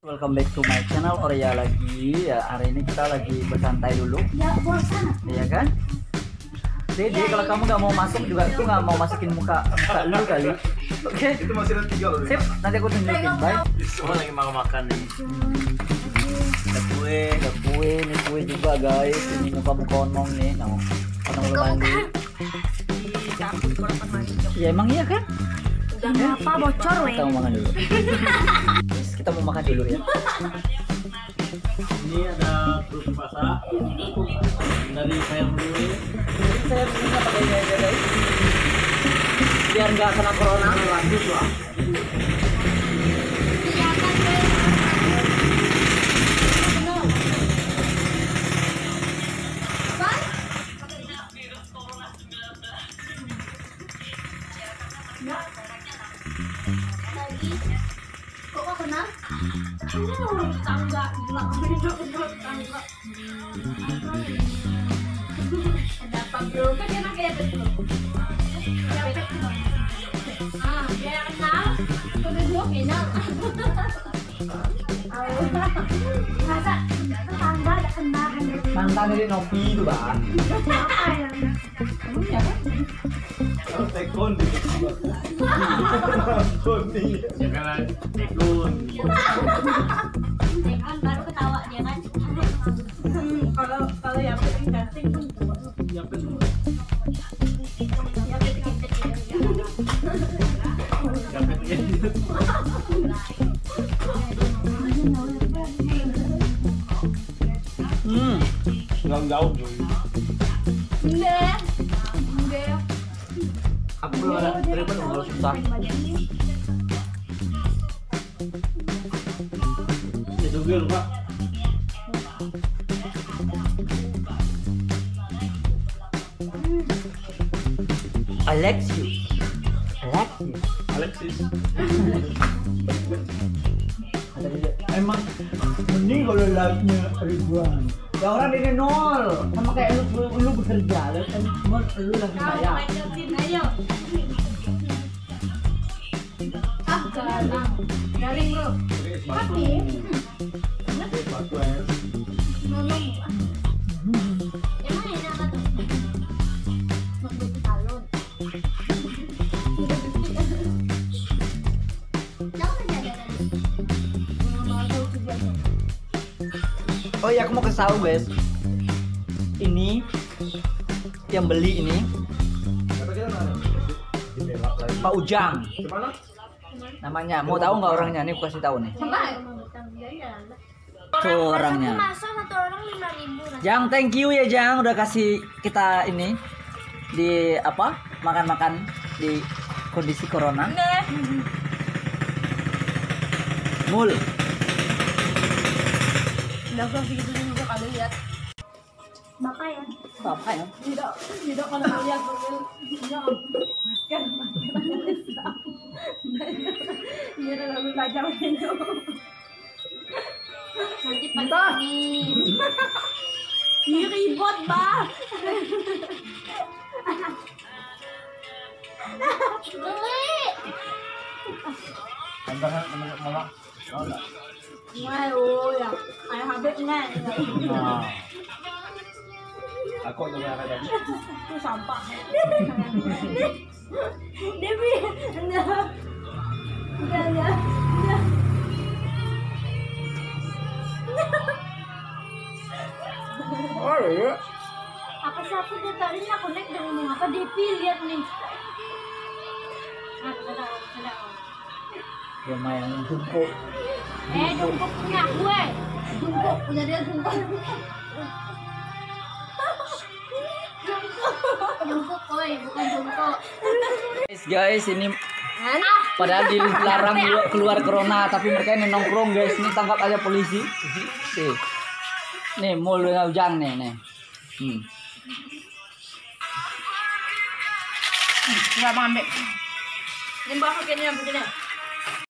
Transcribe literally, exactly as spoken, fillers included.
Welcome back to my channel Orya lagi. Ya, hari ini kita lagi bersantai dulu. Ya, bosan. Iya kan? Jadi Ya, kalau ya. kamu nggak mau masuk juga, aku nggak mau masukin muka muka lu kali. Oke. Okay? Itu masih ada tiga loh. Sip, nanti aku tunjukin. Bye. Semua lagi mau makan nih. Ada kue, ada kue, ini kue juga guys. Ini muka muka onong nih, nah, onong lu mandi. Ya emang iya kan? Udah apa bocor weh. Kita mau makan dulu. Kita mau makan dulu ya. Ini ada terus masak dari sayur dulu. Jadi saya punya pakai ini aja guys. Biar nggak kena corona. Lanjut lah. Kok kok kenal? Ini urut tangga, gila beda urut tangga. Ada apa bro? Kan enak kayak itu. Ah, dia kenal. Udah dua kenal. Masa tetangga ada kenal? Mantan dari Novi itu bang. Apa ya? Ya kan? Kalau tekon di tekon nih. Jangan tekon. Dia kan baru ketawa dia kan. Kalau kalau yang penting dating pun Ya betul. yang penting kecil. Hmm. Enggak jauh Joy. Enggak. Enggak. Aku belum ada treatment kalau susah. Itu gue lupa. I like you. I like you. Alexis. Ada dia. Emang mending kalau like-nya ribuan. Ya orang ini nol. Sama kayak lu lu bekerja, lu kan cuma lu lagi bayar. Ayo. Ah, garing. Garing, Bro. Tapi Batu ya. nolong. Emang enak kan? Masuk ke salon. Jangan aja ada. Oh iya, aku mau kasih tahu guys. Ini yang beli ini Kata kita mana? Di belak lagi. Pak Ujang Gimana? namanya. Mau tahu nggak orangnya? Nih aku kasih tahu nih. Sampai. Tuh orangnya. Masa satu orang lima ribu. Jang, thank you ya Jang udah kasih kita ini di apa makan-makan di kondisi corona. Mul. Udah vlog gitu juga kali lihat. Maka ya. Apa ya? Tidak, tidak kalau melihat mobil ya masker masker. Dia udah lalu belajar itu. Nanti pagi ini. Ini ribut bah. Beli. Antara mama. Oh enggak. Ngay ôi à, ai habis ngay. Nah. Aku juga ada tadi. Itu sampah. Devi, enggak. Enggak, enggak. Oh iya. Apa sih aku dia tadi ini aku naik dengan ngomong apa Devi lihat nih. Ah, sudah, sudah. Dia main jungkuk. Eh, jungkuk punya gue. Jungkuk punya dia jungkuk. Jungkuk, oi, bukan jungkuk. Guys, guys ini Enak. padahal dilarang keluar- keluar corona tapi mereka ini nongkrong guys. Ini tangkap aja polisi. Nih. Nih Mul dengan Ujang nih, nih. Hmm. Enggak mau ambil. Ini bawa begini, begini.